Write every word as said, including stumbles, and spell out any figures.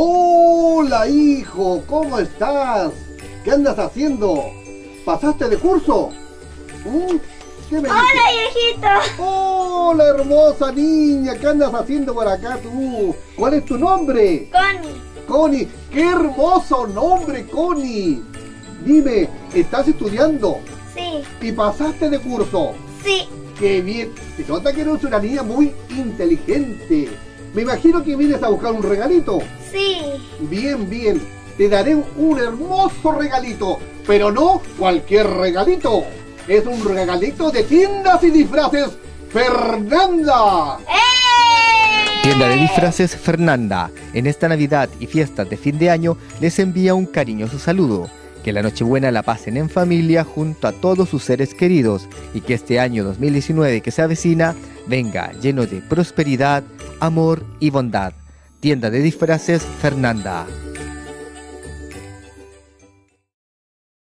Hola, hijo, ¿cómo estás? ¿Qué andas haciendo? ¿Pasaste de curso? ¿Mm? ¿Qué me ¡Hola, dices? viejito! Hola, hermosa niña, ¿qué andas haciendo por acá tú? ¿Cuál es tu nombre? Connie. Connie, qué hermoso nombre, Connie. Dime, ¿estás estudiando? Sí. ¿Y pasaste de curso? Sí. ¡Qué bien! Se nota que eres una niña muy inteligente. Me imagino que vienes a buscar un regalito. Sí. Bien, bien. Te daré un hermoso regalito, pero no cualquier regalito. Es un regalito de Tiendas y Disfraces Fernanda. ¡Eh! Tienda de Disfraces Fernanda, en esta Navidad y fiestas de fin de año les envía un cariñoso saludo. Que la Nochebuena la pasen en familia junto a todos sus seres queridos y que este año dos mil diecinueve que se avecina venga lleno de prosperidad, amor y bondad. Tienda de Disfraces Fernanda.